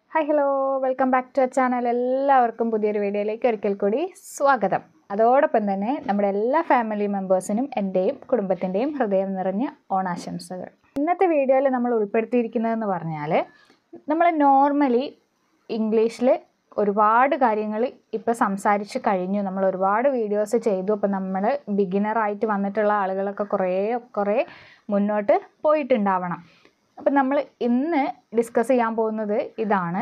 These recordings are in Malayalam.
Hi hello welcome back to channel. എല്ലാവർക്കും പുതിയൊരു വീഡിയോയിലേക്ക് ഒരിക്കൽ കൂടി സ്വാഗതം. അതോടൊപ്പം തന്നെ നമ്മുടെ എല്ലാ ഫാമിലി മെമ്പേഴ്സിനും എൻ്റെയും കുടുംബത്തിൻ്റെയും ഹൃദയം നിറഞ്ഞ ഓണാശംസകൾ. ഇന്നത്തെ വീഡിയോയിൽ നമ്മൾ ഉൾപ്പെടുത്തിയിരിക്കുന്നതെന്ന് പറഞ്ഞാൽ നമ്മൾ നോർമലി ഇംഗ്ലീഷിൽ ഒരുപാട് കാര്യങ്ങൾ ഇപ്പോൾ സംസാരിച്ച് കഴിഞ്ഞു. നമ്മൾ ഒരുപാട് വീഡിയോസ് ചെയ്തു. അപ്പോൾ നമ്മൾ ബിഗിനറായിട്ട് വന്നിട്ടുള്ള ആളുകളൊക്കെ കുറേ മുന്നോട്ട് പോയിട്ടുണ്ടാവണം. അപ്പം നമ്മൾ ഇന്ന് ഡിസ്കസ് ചെയ്യാൻ പോകുന്നത് ഇതാണ്: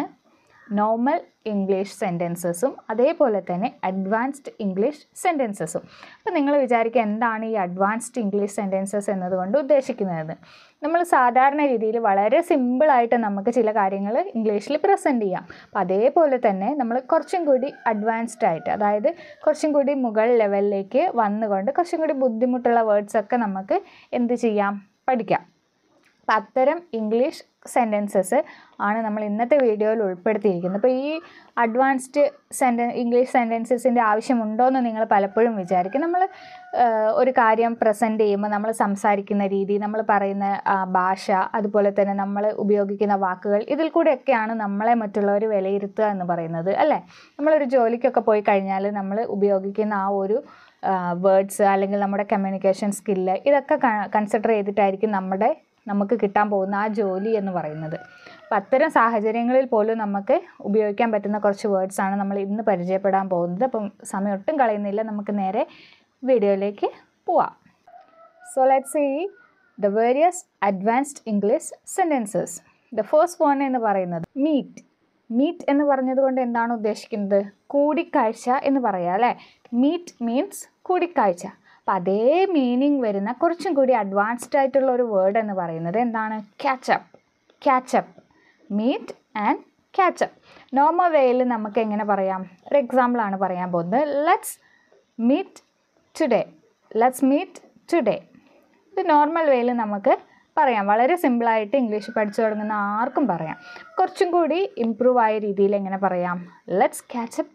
നോർമൽ ഇംഗ്ലീഷ് സെൻറ്റൻസസും അതേപോലെ തന്നെ അഡ്വാൻസ്ഡ് ഇംഗ്ലീഷ് സെൻറ്റൻസസും. അപ്പോൾ നിങ്ങൾ വിചാരിക്കുക എന്താണ് ഈ അഡ്വാൻസ്ഡ് ഇംഗ്ലീഷ് സെൻറ്റൻസസ് എന്നതുകൊണ്ട് ഉദ്ദേശിക്കുന്നത്? നമ്മൾ സാധാരണ രീതിയിൽ വളരെ സിമ്പിളായിട്ട് നമുക്ക് ചില കാര്യങ്ങൾ ഇംഗ്ലീഷിൽ പ്രസൻറ്റ് ചെയ്യാം. അപ്പോൾ അതേപോലെ തന്നെ നമ്മൾ കുറച്ചും കൂടി അഡ്വാൻസ്ഡ് ആയിട്ട്, അതായത് കുറച്ചും കൂടി മുകൾ ലെവലിലേക്ക് വന്നുകൊണ്ട് കുറച്ചും കൂടി ബുദ്ധിമുട്ടുള്ള വേർഡ്സൊക്കെ നമുക്ക് എന്ത് ചെയ്യാം, പഠിക്കാം. അപ്പം അത്തരം ഇംഗ്ലീഷ് സെൻറ്റൻസസ് ആണ് നമ്മൾ ഇന്നത്തെ വീഡിയോയിൽ ഉൾപ്പെടുത്തിയിരിക്കുന്നത്. അപ്പോൾ ഈ അഡ്വാൻസ്ഡ് ഇംഗ്ലീഷ് സെൻറ്റൻസസിൻ്റെ ആവശ്യമുണ്ടോ എന്ന് നിങ്ങൾ പലപ്പോഴും വിചാരിക്കും. നമ്മൾ ഒരു കാര്യം പ്രസൻറ്റ് ചെയ്യുമ്പോൾ നമ്മൾ സംസാരിക്കുന്ന രീതി, നമ്മൾ പറയുന്ന ഭാഷ, അതുപോലെ തന്നെ നമ്മൾ ഉപയോഗിക്കുന്ന വാക്കുകൾ, ഇതിൽ കൂടെയൊക്കെയാണ് നമ്മളെ മറ്റുള്ളവർ വിലയിരുത്തുക എന്ന് പറയുന്നത്, അല്ലേ? നമ്മളൊരു ജോലിക്കൊക്കെ പോയി കഴിഞ്ഞാൽ നമ്മൾ ഉപയോഗിക്കുന്ന ആ ഒരു വേർഡ്സ് അല്ലെങ്കിൽ നമ്മുടെ കമ്മ്യൂണിക്കേഷൻ സ്കില്ല്, ഇതൊക്കെ കൺസിഡർ ചെയ്തിട്ടായിരിക്കും നമുക്ക് കിട്ടാൻ പോകുന്ന ആ ജോലി എന്ന് പറയുന്നത്. അപ്പോൾ അത്തരം സാഹചര്യങ്ങളിൽ പോലും നമുക്ക് ഉപയോഗിക്കാൻ പറ്റുന്ന കുറച്ച് വേർഡ്സാണ് നമ്മൾ ഇന്ന് പരിചയപ്പെടാൻ പോകുന്നത്. അപ്പം സമയം ഒട്ടും കളയുന്നില്ല, നമുക്ക് നേരെ വീഡിയോയിലേക്ക് പോവാം. So let's see the various advanced English sentences. The first one എന്ന് പറയുന്നത് മീറ്റ് എന്ന് പറഞ്ഞതുകൊണ്ട് എന്താണ് ഉദ്ദേശിക്കുന്നത്? കൂടിക്കാഴ്ച എന്ന് പറയാം, അല്ലേ? മീറ്റ് മീൻസ് കൂടിക്കാഴ്ച. അപ്പം അതേ മീനിങ് വരുന്ന കുറച്ചും കൂടി അഡ്വാൻസ്ഡ് ആയിട്ടുള്ള ഒരു വേർഡ് എന്ന് പറയുന്നത് എന്താണ്? Catch up. Meet and catch up. Normal വേയിൽ നമുക്ക് എങ്ങനെ പറയാം? ഒരു എക്സാമ്പിളാണ് പറയാൻ പോകുന്നത്. Let's meet today. ഇത് നോർമൽ വേയിൽ നമുക്ക് പറയാം. വളരെ സിമ്പിളായിട്ട് ഇംഗ്ലീഷ് പഠിച്ചു തുടങ്ങുന്ന ആർക്കും പറയാം. കുറച്ചും കൂടി ഇമ്പ്രൂവ് ആയ രീതിയിൽ എങ്ങനെ പറയാം? Let's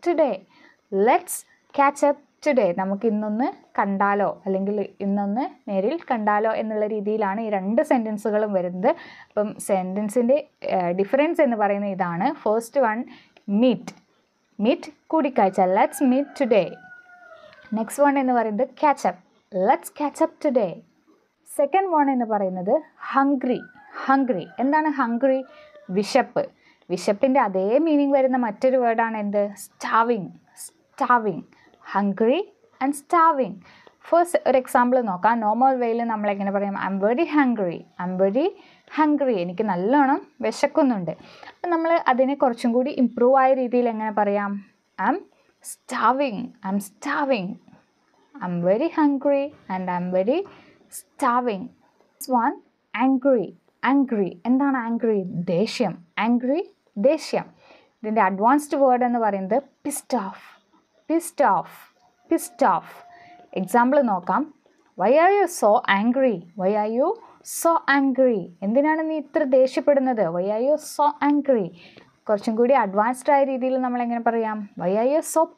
catch up today. നമുക്ക് ഇന്നൊന്ന് കണ്ടാലോ, അല്ലെങ്കിൽ ഇന്നൊന്ന് നേരിൽ കണ്ടാലോ എന്നുള്ള രീതിയിലാണ് ഈ രണ്ട് സെൻറ്റൻസുകളും വരുന്നത്. അപ്പം സെൻറ്റൻസിൻ്റെ ഡിഫറൻസ് എന്ന് പറയുന്നത് ഇതാണ്. ഫസ്റ്റ് വൺ മീറ്റ് കൂടിക്കാഴ്ച, let's meet today. Next one എന്ന് പറയുന്നത് catch up, let's catch up today. Second one എന്ന് പറയുന്നത് ഹംഗ്രി. എന്താണ് ഹംഗ്രി? വിശപ്പിൻ്റെ അതേ മീനിങ് വരുന്ന മറ്റൊരു വേർഡാണ് എന്ത്? Starving. Hungry and starving. First ഒരു എക്സാമ്പിൾ നോക്കാം. നോർമൽ വേയിൽ നമ്മൾ എങ്ങനെ പറയാം? I'm very hungry. എനിക്ക് നല്ലോണം വിശക്കുന്നുണ്ട്. അപ്പം നമ്മൾ അതിനെ കുറച്ചും കൂടി ഇമ്പ്രൂവ് ആയ രീതിയിൽ എങ്ങനെ പറയാം? I'm starving. I'm very hungry and I'm very starving. One angry. എന്താണ് ആംഗ്രി? ദേഷ്യം. ഇതിൻ്റെ അഡ്വാൻസ്ഡ് വേർഡ് എന്ന് പറയുന്നത് pissed off. എക്സാമ്പിൾ നോക്കാം. Why are you so angry? എന്തിനാണ് നീ ഇത്ര ദേഷ്യപ്പെടുന്നത്? Why are you so angry? കുറച്ചും കൂടി അഡ്വാൻസ്ഡ് ആയ രീതിയിൽ നമ്മൾ എങ്ങനെ പറയാം? Why are you so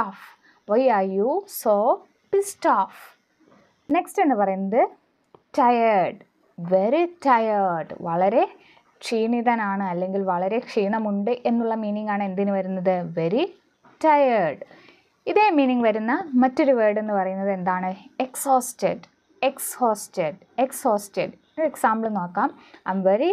pissed off? Next എന്ന് പറയുന്നത് വെരി ടയേർഡ്. വളരെ ക്ഷീണിതനാണ്, അല്ലെങ്കിൽ വളരെ ക്ഷീണമുണ്ട് എന്നുള്ള മീനിങ് ആണ് എന്തിന് വരുന്നത്? Very tired. ഇതേ മീനിങ് വരുന്ന മറ്റൊരു വേർഡ് എന്ന് പറയുന്നത് എന്താണ്? എക്സോസ്റ്റഡ്. ഒരു എക്സാമ്പിൾ നോക്കാം. I'm very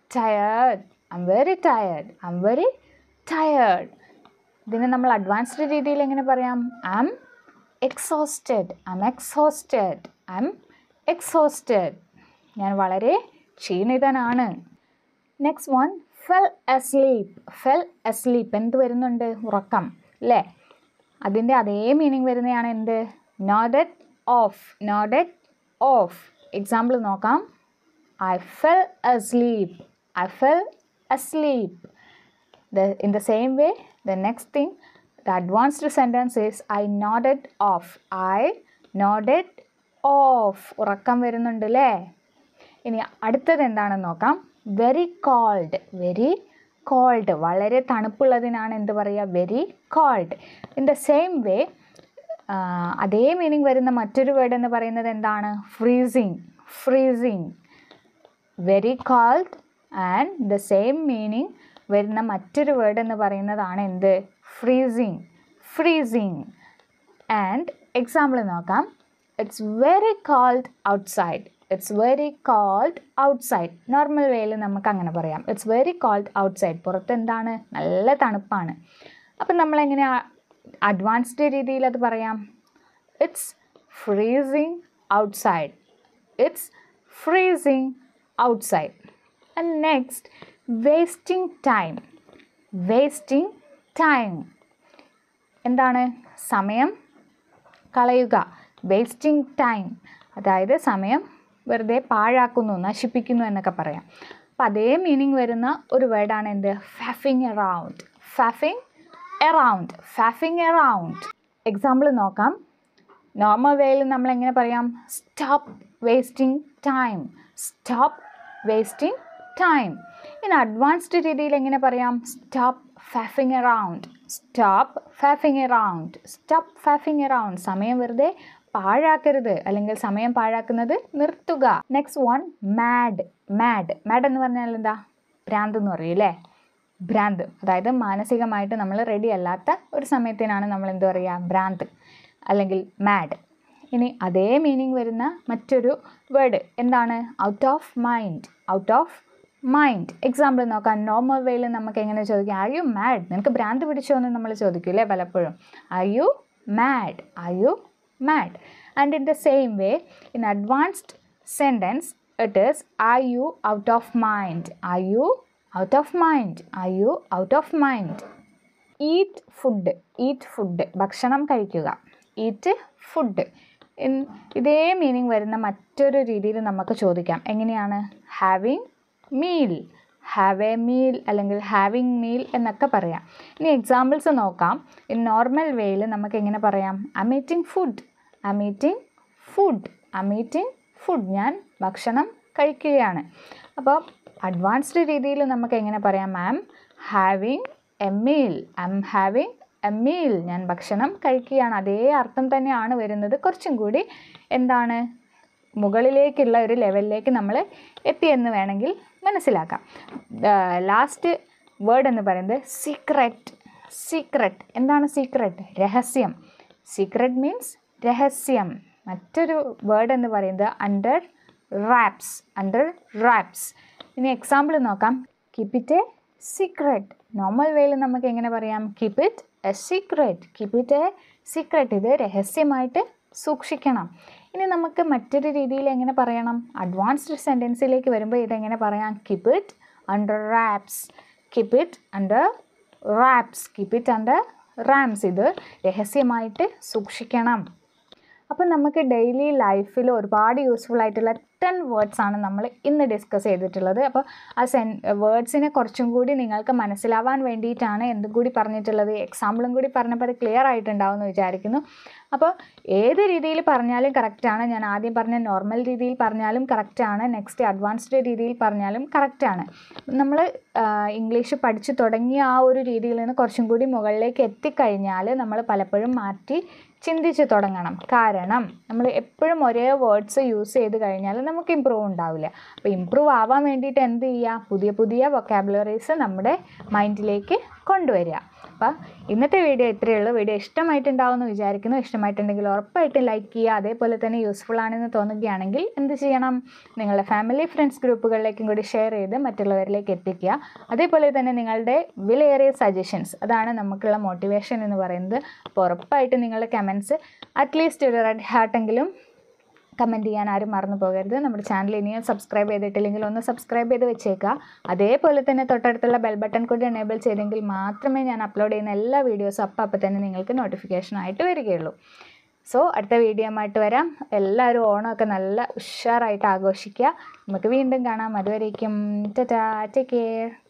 tired. ഇതിനെ നമ്മൾ അഡ്വാൻസ്ഡ് രീതിയിൽ എങ്ങനെ പറയാം? I'm exhausted. ഞാൻ വളരെ ക്ഷീണിതനാണ്. Next one fell asleep. എന്ത് വരുന്നുണ്ട്? ഉറക്കം, അല്ലേ? അതിൻ്റെ അതേ മീനിങ് വരുന്നതാണ് എന്ത്? Nodded off. എക്സാമ്പിൾ നോക്കാം. I fell asleep. In the same way, the next thing, the advanced sentence is I nodded off. ഉറക്കം വരുന്നുണ്ട്, അല്ലേ? ഇനി അടുത്തത് എന്താണെന്ന് നോക്കാം. Very cold. വളരെ തണുപ്പുള്ളതിനാണ് എന്ത് പറയുക? Very cold. In the same way അതേ മീനിങ് വരുന്ന മറ്റൊരു വേർഡ് എന്ന് പറയുന്നത് എന്താണ്? Freezing. Very cold and the same meaning വരുന്ന മറ്റൊരു വേർഡ് എന്ന് പറയുന്നതാണ് എന്ത്? ഫ്രീസിങ്. ഫ്രീസിങ്. ആൻഡ് എക്സാമ്പിൾ നോക്കാം. It's very cold outside. It's very cold outside. Normal വേയിൽ നമുക്ക് അങ്ങനെ പറയാം. It's very cold outside. പുറത്ത് എന്താണ്? നല്ല തണുപ്പാണ്. അപ്പം നമ്മളെങ്ങനെ അഡ്വാൻസ്ഡ് രീതിയിൽ അത് പറയാം? It's freezing outside. It's freezing outside. And next, wasting time. Wasting time എന്താണ്? സമയം കളയുക. വേസ്റ്റിംഗ് ടൈം അതായത് സമയം വെറുതെ പാഴാക്കുന്നു, നശിപ്പിക്കുന്നു എന്നൊക്കെ പറയാം. അപ്പം അതേ മീനിങ് വരുന്ന ഒരു വേർഡാണ് എന്ത്? Faffing around. Faffing around. Faffing around. Example നോക്കാം. നോർമൽ വേയിൽ നമ്മൾ എങ്ങനെ പറയാം? Stop wasting time. Stop wasting time. ഇനി അഡ്വാൻസ്ഡ് രീതിയിൽ എങ്ങനെ പറയാം? Stop faffing around. Stop faffing around. Stop faffing around. സമയം വെറുതെ പാഴാക്കരുത്, അല്ലെങ്കിൽ സമയം പാഴാക്കുന്നത് നിർത്തുക. Next one, mad. Mad. Mad എന്ന് പറഞ്ഞാൽ എന്താ? ഭ്രാന്ത് എന്ന് പറയും അല്ലേ? ഭ്രാന്ത്. അതായത് മാനസികമായിട്ട് നമ്മൾ റെഡി അല്ലാത്ത ഒരു സമയത്തിനാണ് നമ്മൾ എന്ത് പറയുക? ഭ്രാന്ത് അല്ലെങ്കിൽ മാഡ്. ഇനി അതേ മീനിങ് വരുന്ന മറ്റൊരു വേർഡ് എന്താണ്? Out of mind. Out of mind. Example നോക്കാം. നോർമൽ വേയിൽ നമുക്ക് എങ്ങനെ ചോദിക്കാം? Are you mad? നിനക്ക് ഭ്രാന്ത് പിടിച്ചോ എന്ന് നമ്മൾ ചോദിക്കൂലേ പലപ്പോഴും. Are you mad? Are you mad? And in the same way, in advanced sentence, it is, are you out of mind? Are you out of mind? Are you out of mind? Eat food. Eat food. ഭക്ഷണം കഴിക്കുക. Eat food. ഇതേ മീനിങ് വരുന്ന മറ്റൊരു രീതിയിൽ നമുക്ക് ചോദിക്കാം. എങ്ങനെയാണ്? Having meal. Have a meal അല്ലെങ്കിൽ ഹാവിങ് മീൽ എന്നൊക്കെ പറയാം. ഇനി എക്സാമ്പിൾസ് നോക്കാം. ഇൻ നോർമൽ വേയിൽ നമുക്ക് എങ്ങനെ പറയാം? I'm eating food. I'm eating food. I'm eating food. ഞാൻ ഭക്ഷണം കഴിക്കുകയാണ്. അപ്പോൾ അഡ്വാൻസ്ഡ് രീതിയിൽ നമുക്ക് എങ്ങനെ പറയാം? I'm having a meal. I'm having a meal. ഞാൻ ഭക്ഷണം കഴിക്കുകയാണ്. അതേ അർത്ഥം തന്നെയാണ് വരുന്നത്. കുറച്ചും കൂടി എന്താണ്? മുകളിലേക്കുള്ള ഒരു ലെവലിലേക്ക് നമ്മൾ എത്തിയെന്ന് വേണമെങ്കിൽ മനസ്സിലാക്കാം. ലാസ്റ്റ് വേർഡ് എന്ന് പറയുന്നത് സീക്രട്ട്. സീക്രട്ട്. എന്താണ് സീക്രട്ട്? രഹസ്യം. സീക്രട്ട് മീൻസ് രഹസ്യം. മറ്റൊരു വേർഡ് എന്ന് പറയുന്നത് അണ്ടർ റാപ്സ്. Under wraps. ഇനി എക്സാമ്പിൾ നോക്കാം. Keep it a secret. Normal വേയിൽ നമുക്ക് എങ്ങനെ പറയാം? Keep it a secret. Keep it a secret. ഇത് രഹസ്യമായിട്ട് സൂക്ഷിക്കണം. ഇനി നമുക്ക് മറ്റൊരു രീതിയിൽ എങ്ങനെ പറയണം? അഡ്വാൻസ്ഡ് സെൻറ്റൻസിലേക്ക് വരുമ്പോൾ ഇതെങ്ങനെ പറയാം? Keep it under wraps. Keep it under wraps. Keep it under wraps. ഇത് രഹസ്യമായിട്ട് സൂക്ഷിക്കണം. അപ്പം നമുക്ക് ഡെയിലി ലൈഫിൽ ഒരുപാട് യൂസ്ഫുൾ ആയിട്ടുള്ള 10 വേർഡ്സാണ് നമ്മൾ ഇന്ന് ഡിസ്കസ് ചെയ്തിട്ടുള്ളത്. അപ്പോൾ ആ വേർഡ്സിനെ കുറച്ചും കൂടി നിങ്ങൾക്ക് മനസ്സിലാവാൻ വേണ്ടിയിട്ടാണ് എന്തും കൂടി പറഞ്ഞിട്ടുള്ളത്. എക്സാമ്പിളും കൂടി പറഞ്ഞപ്പോൾ അത് ക്ലിയർ ആയിട്ടുണ്ടാവും എന്ന് വിചാരിക്കുന്നു. അപ്പോൾ ഏത് രീതിയിൽ പറഞ്ഞാലും കറക്റ്റാണ്. ഞാൻ ആദ്യം പറഞ്ഞ നോർമൽ രീതിയിൽ പറഞ്ഞാലും കറക്റ്റാണ്. നെക്സ്റ്റ് അഡ്വാൻസ്ഡ് രീതിയിൽ പറഞ്ഞാലും കറക്റ്റാണ്. നമ്മൾ ഇംഗ്ലീഷ് പഠിച്ചു തുടങ്ങിയ ആ ഒരു രീതിയിൽ നിന്ന് കുറച്ചും കൂടി മുകളിലേക്ക് എത്തിക്കഴിഞ്ഞാൽ നമ്മൾ പലപ്പോഴും മാറ്റി ചിന്തിച്ച് തുടങ്ങണം. കാരണം നമ്മൾ എപ്പോഴും ഒരേ വേർഡ്സ് യൂസ് ചെയ്ത് കഴിഞ്ഞാൽ നമുക്ക് ഇമ്പ്രൂവ് ഉണ്ടാവില്ല. അപ്പോൾ ഇമ്പ്രൂവ് ആവാൻ വേണ്ടിയിട്ട് എന്ത് ചെയ്യുക? പുതിയ പുതിയ വൊക്കാബുലറീസ് നമ്മുടെ മൈൻഡിലേക്ക് കൊണ്ടുവരിക. അപ്പോൾ ഇന്നത്തെ വീഡിയോ ഇത്രയേ ഉള്ളൂ. വീഡിയോ ഇഷ്ടമായിട്ടുണ്ടാവുമെന്ന് വിചാരിക്കുന്നു. ഇഷ്ടമായിട്ടുണ്ടെങ്കിൽ ഉറപ്പായിട്ടും ലൈക്ക് ചെയ്യുക. അതേപോലെ തന്നെ യൂസ്ഫുൾ ആണെന്ന് തോന്നുകയാണെങ്കിൽ എന്ത് ചെയ്യണം? നിങ്ങളുടെ ഫാമിലി ഫ്രണ്ട്സ് ഗ്രൂപ്പുകളിലേക്കും കൂടി ഷെയർ ചെയ്ത് മറ്റുള്ളവരിലേക്ക് എത്തിക്കുക. അതേപോലെ തന്നെ നിങ്ങളുടെ വിലയേറിയ സജഷൻസ്, അതാണ് നമുക്കുള്ള മോട്ടിവേഷൻ എന്ന് പറയുന്നത്. അപ്പോൾ ഉറപ്പായിട്ടും നിങ്ങളുടെ കമൻറ്റ്സ് അറ്റ്ലീസ്റ്റ് ഒരു റെഡ് ഹാർട്ടെങ്കിലും കമൻറ്റ് ചെയ്യാൻ ആരും മറന്നു പോകരുത്. നമ്മുടെ ചാനൽ ഇനിയും സബ്സ്ക്രൈബ് ചെയ്തിട്ടില്ലെങ്കിൽ ഒന്ന് സബ്സ്ക്രൈബ് ചെയ്ത് വെച്ചേക്കുക. അതേപോലെ തന്നെ തൊട്ടടുത്തുള്ള ബെൽ ബട്ടൺ കൂടി എനേബിൾ ചെയ്തെങ്കിൽ മാത്രമേ ഞാൻ അപ്ലോഡ് ചെയ്യുന്ന എല്ലാ വീഡിയോസും അപ്പം തന്നെ നിങ്ങൾക്ക് നോട്ടിഫിക്കേഷനായിട്ട് വരികയുള്ളൂ. സോ അടുത്ത വീഡിയോ ആയിട്ട് വരാം. എല്ലാവരും ഓണമൊക്കെ നല്ല ഉഷാറായിട്ട് ആഘോഷിക്കുക. നമുക്ക് വീണ്ടും കാണാം. അതുവരേക്കും ടാറ്റാ, ടേക്ക് കെയർ.